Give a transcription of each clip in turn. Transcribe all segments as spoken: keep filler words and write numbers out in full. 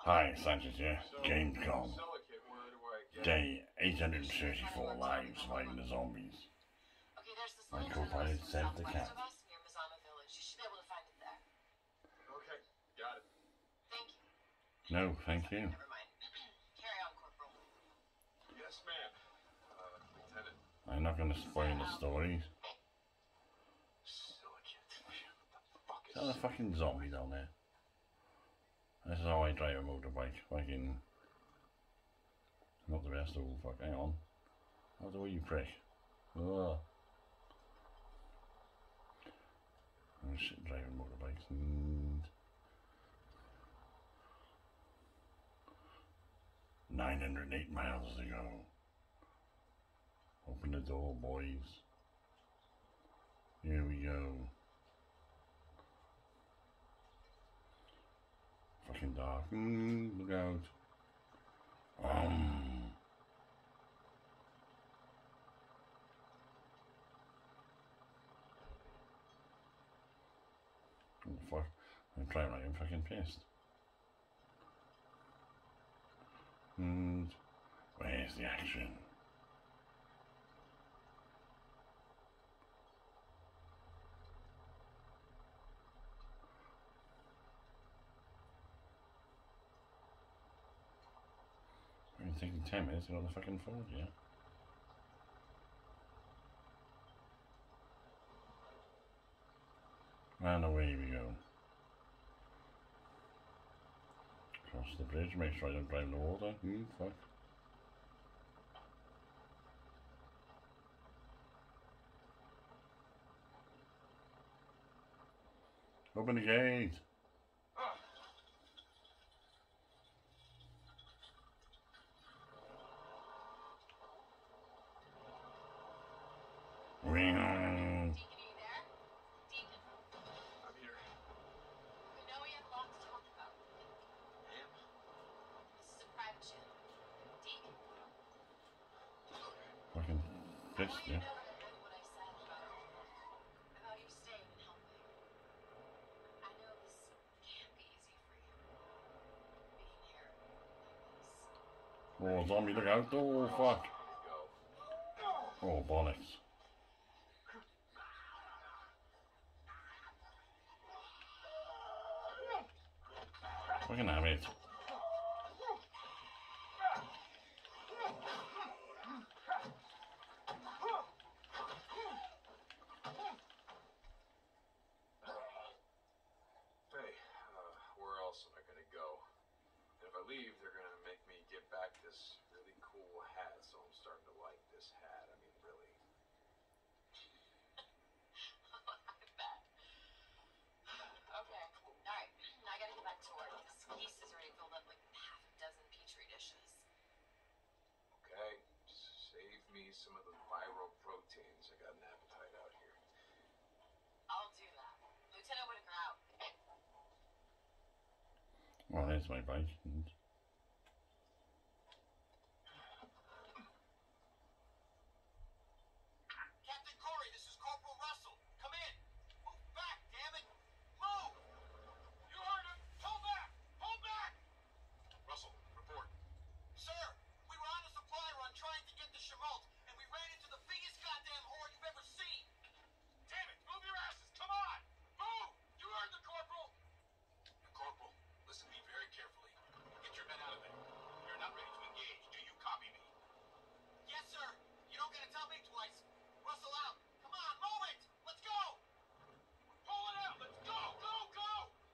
Hi, Sanchez here. Gamescom. Day eight hundred thirty-four live surviving the zombies. Okay, there's this My little co-pilot village saved the southwest cat. of us near Mazama Village. You should be able to find it there. Okay, got it. Thank you. No, thank you. Never mind. Carry on, Corporal. Yes, ma'am. Uh, Lieutenant. I'm not going to spoil the stories. Silicate. What the fuck Is that a fucking zombie down there? This is how I drive a motorbike. Fucking. Not the best. Oh, fuck. Hang on. How do you prick? Ugh. I'm shit driving motorbikes. And nine hundred eight miles to go. Open the door, boys. Here we go. Fucking dark. Mm, look out. Um. Oh, fuck. I'm trying like I'm fucking pissed. And where's the action? I'm taking ten minutes to go on the fucking phone, yeah. And away we go. Cross the bridge, make sure I don't drive in the water. Hmm, fuck. Open the gate! Ring. Deacon, are you there? Deacon. I'm here. We know we have a lot to talk about. Ma'am? This is a private channel. Deacon. Fucking I pissed, want you yeah. to know that I meant what I said about, about you staying and helping. I know this can't be easy for you. Being here like this. Oh, zombie, look out. Oh, fuck. Go. Oh, bollocks. Fucking have it. Hey, uh, where else am I gonna go? And if I leave, they're gonna make me give back this really cool hat, so I'm starting to like this hat. I mean, really. I bet. Okay. Alright. Now I gotta get back to work. This feast is already filled up like half a dozen petri dishes. Okay, save me some of the viral proteins. I got an appetite out here. I'll do that. Lieutenant Whitaker out. Well, there's my bike. And Captain Corey, this is Corporal Russell. Come in. Move back, damn it. Move! You heard him. Pull back! Pull back! Russell, report. Sir, we were on a supply run trying to get to Chemolt, and we ran into the biggest goddamn horde you've ever seen. Damn it, move your asses. Come on! Move! You heard the corporal. Corporal, listen to me very carefully. Get your men out of there. We are not ready to engage. Do you copy me? Yes, sir. You don't gotta tell me twice. Russell out. Come on, move it! Let's go! Pull it out! Let's go! Go, go!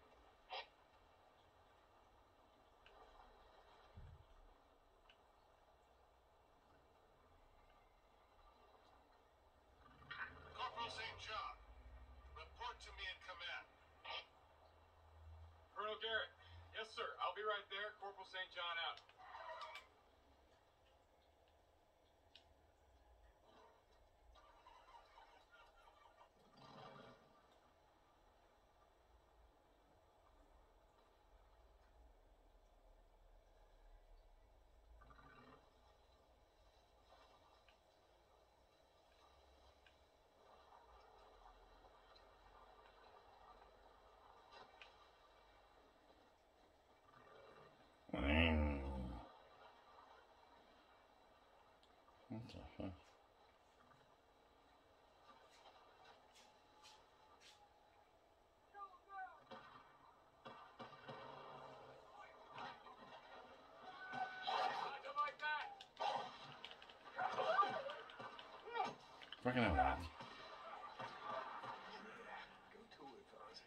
Corporal Saint John, report to me in command. Colonel Garrett. Yes, sir. I'll be right there. Corporal Saint John out. the fuck? Fucking hell, lad. Go to it, fellas.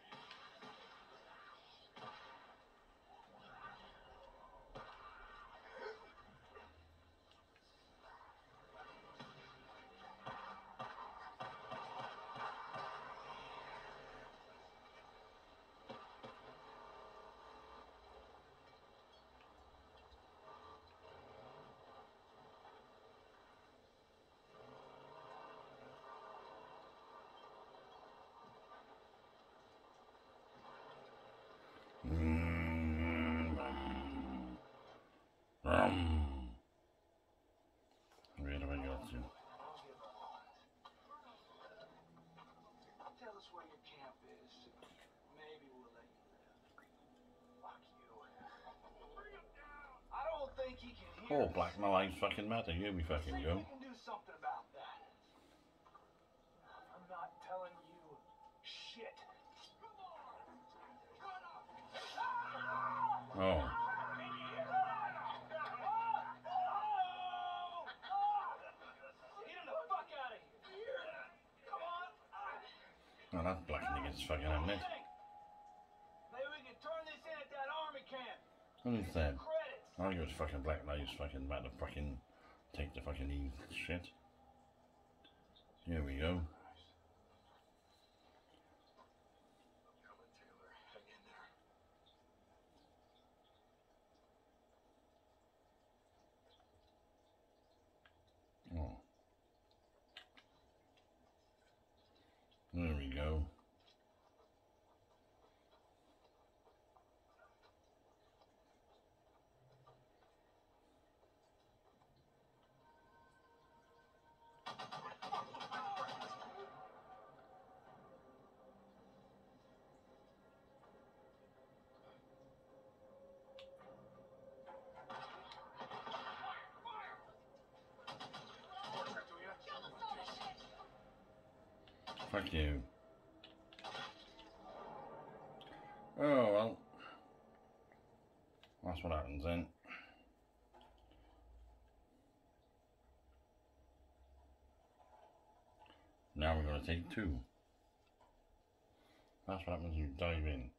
Um, where do I go to? Tell us where your camp is. Maybe we'll let you live. Fuck you. Bring him down. I don't think he can hear Oh, us. Black, my lives fucking matter. Here we See fucking if go. we can do something about that. I'm not telling you shit. Come on. Shut up. Oh. Can you hear that? Get him the fuck out of here. Come on. Oh, that black nigga's fucking having it. Maybe we can turn this in at that army camp. What is that? Credits. I give us fucking Black Lives fucking matter fucking take the fucking E shit. Here we go. Come on, Taylor. Hang in there. Oh. There we go. Fuck you. Oh well. That's what happens then. Now we're going to take two. That's what happens when you dive in.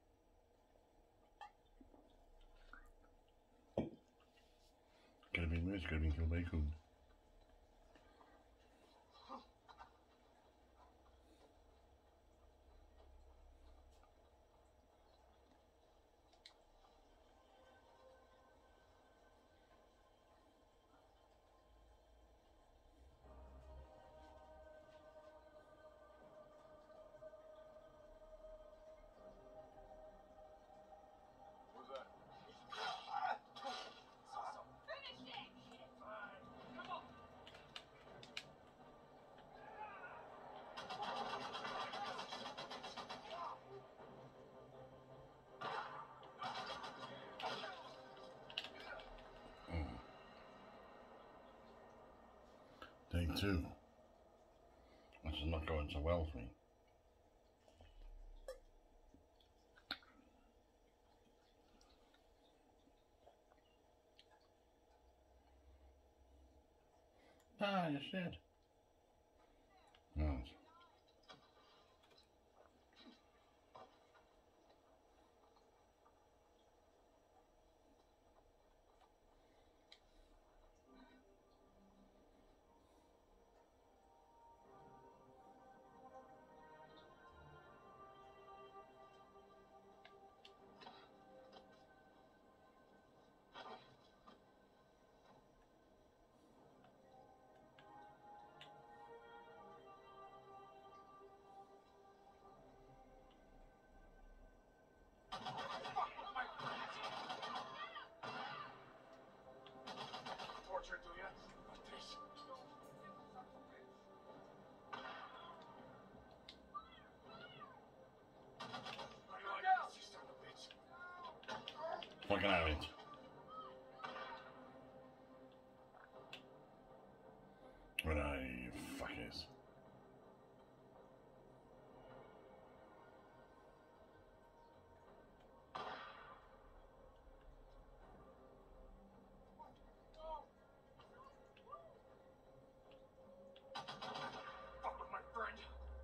Could have been worse, could have been killed by a coon. What's that? Take two. This is not going so well for me. Ah, you said. No. Torture, do ya? How do you like this, you son of a bitch? Fucking out of it. What are you fuckers? Fuck with my friend.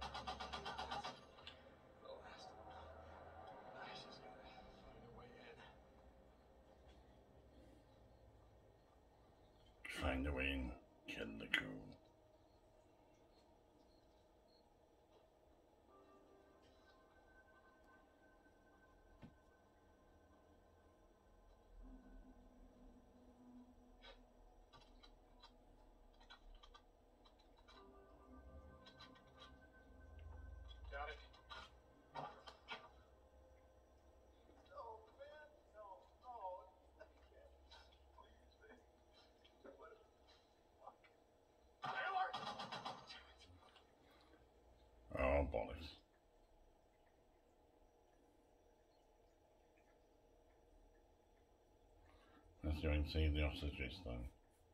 The last one. Nice, he's gonna find a way in. Find a way in, kill the crew. Got it. No, man. No, no. I can't. Please, man. What the fuck? Taylor! Oh, bollocks. Let's go and see the hostages though.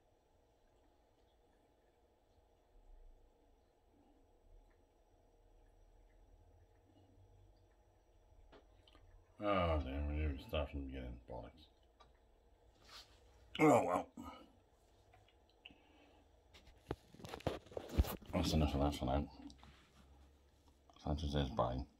Oh, damn, we didn't start from the beginning. Bollocks. Oh, well. That's enough of that for now. Sanchez says bye.